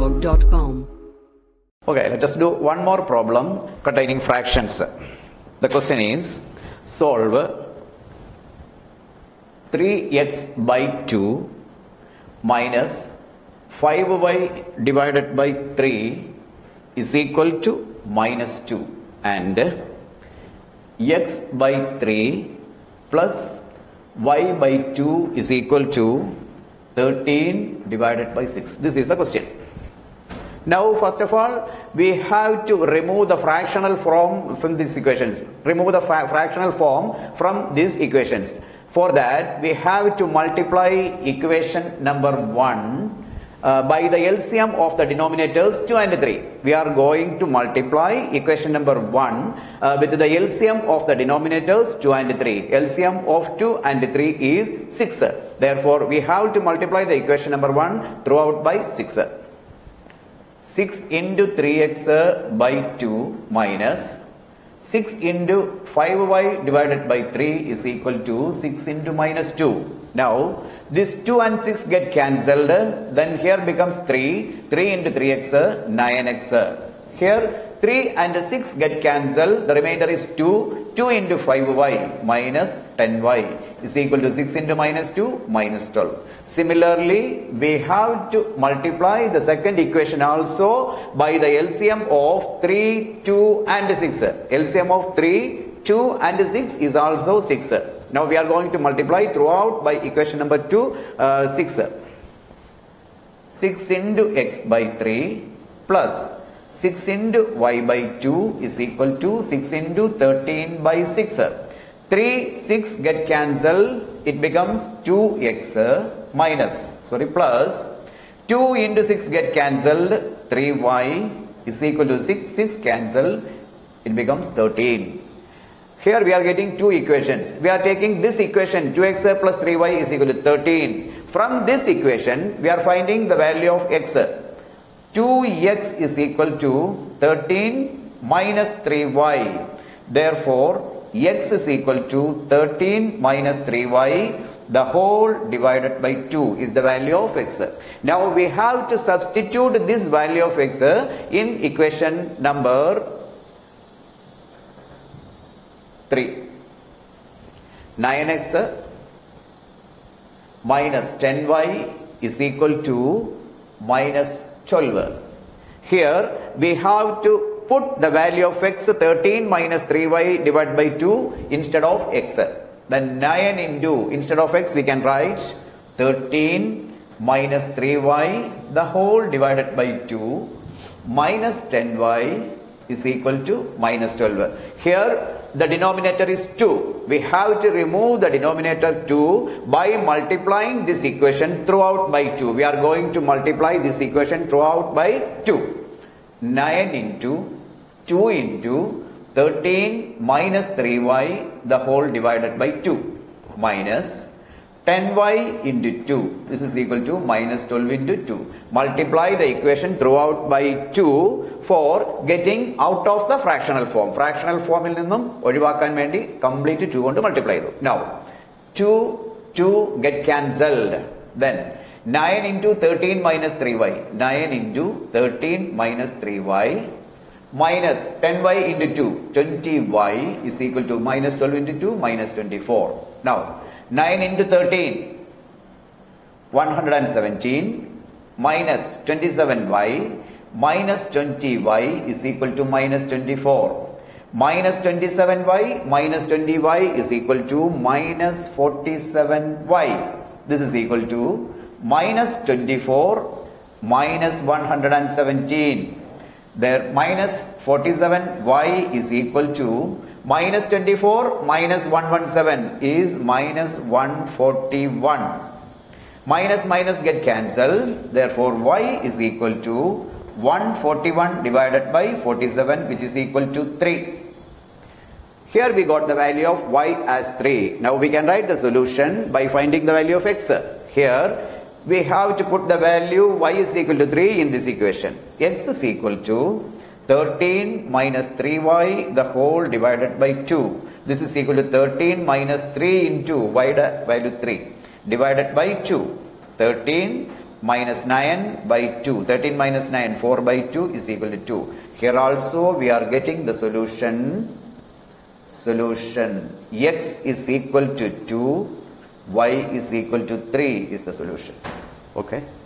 StudyVlog.com. Okay, let us do one more problem containing fractions. The question is, solve 3x by 2 minus 5y divided by 3 is equal to minus 2 and x by 3 plus y by 2 is equal to 13 divided by 6. This is the question. Now, first of all, we have to remove the fractional form from these equations. Remove the fractional form from these equations. For that, we have to multiply equation number 1 by the LCM of the denominators 2 and 3. We are going to multiply equation number 1 with the LCM of the denominators 2 and 3. LCM of 2 and 3 is 6. Therefore, we have to multiply the equation number 1 throughout by 6. 6 into 3x by 2 minus 6 into 5y divided by 3 is equal to 6 into minus 2. Now, this 2 and 6 get cancelled. Then here becomes 3. 3 into 3x, 9x. Here 3 and 6 get cancelled. The remainder is 2. 2 into 5y minus 10y is equal to 6 into minus 2 minus 12. Similarly, we have to multiply the second equation also by the LCM of 3, 2 and 6. LCM of 3, 2 and 6 is also 6. Now we are going to multiply throughout by equation number 2, 6. 6 into x by 3 plus 6 into y by 2 is equal to 6 into 13 by 6. 3, 6 get cancelled. It becomes 2x plus 2 into 6 get cancelled. 3y is equal to 6. 6 cancelled. It becomes 13. Here we are getting two equations. We are taking this equation 2x plus 3y is equal to 13. From this equation, we are finding the value of x. 2x is equal to 13 minus 3y. Therefore, x is equal to 13 minus 3y. The whole divided by 2 is the value of x. Now we have to substitute this value of x in equation number 3. 9x minus 10y is equal to minus 12. Here we have to put the value of x 13 minus 3y divided by 2 instead of x. Then 9 into, instead of x we can write 13 minus 3y the whole divided by 2 minus 10y is equal to minus 12. Here the denominator is 2. We have to remove the denominator 2 by multiplying this equation throughout by 2. We are going to multiply this equation throughout by 2. 9 into 2 into 13 minus 3y the whole divided by 2 minus 10y into 2. This is equal to minus 12 into 2. Multiply the equation throughout by 2 for getting out of the fractional form. Fractional form il ninnum ozhivakkan vendi complete 2 കൊണ്ട് multiply ചെയ്തു. Now 2 get cancelled. Then 9 into 13 minus 3y. 9 into 13 minus 3y minus 10y into 2. 20y is equal to minus 12 into 2 minus 24. Now 9 into 13, 117 minus 27y minus 20y is equal to minus 24. Minus 27y minus 20y is equal to minus 47y. This is equal to minus 24 minus 117. There minus 47y is equal to minus 24 minus 117 is minus 141. Minus minus get cancelled. Therefore, y is equal to 141 divided by 47, which is equal to 3. Here we got the value of y as 3. Now we can write the solution by finding the value of x. Here we have to put the value y is equal to 3 in this equation. X is equal to 13 minus 3y the whole divided by 2. This is equal to 13 minus 3 into y value 3 divided by 2. 13 minus 9 by 2. 13 minus 9, 4 by 2 is equal to 2. Here also we are getting the solution. Solution x is equal to 2, y is equal to 3 is the solution. Okay.